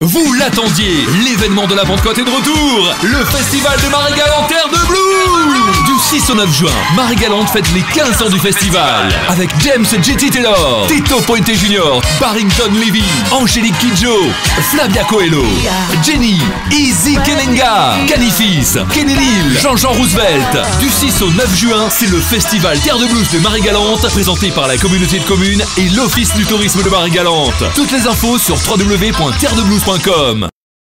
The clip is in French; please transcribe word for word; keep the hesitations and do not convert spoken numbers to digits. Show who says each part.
Speaker 1: Vous l'attendiez, l'événement de la Pentecôte est de retour. Le festival de Marie-Galante Terre de Blues. Du six au neuf juin, Marie-Galante fête les quinze ans du festival. Avec James J T Taylor, Tito Puente Junior, Barrington Levy, Angélique Kidjo, Flavia Coelho, Jenny, Izzy Kelenga, Califis, Kenny Lil, Jean-Jean Roosevelt. Du six au neuf juin, c'est le festival Terre de Blues de Marie-Galante, présenté par la communauté de communes et l'Office du tourisme de Marie-Galante. Toutes les infos sur w w w point terre de blues point com.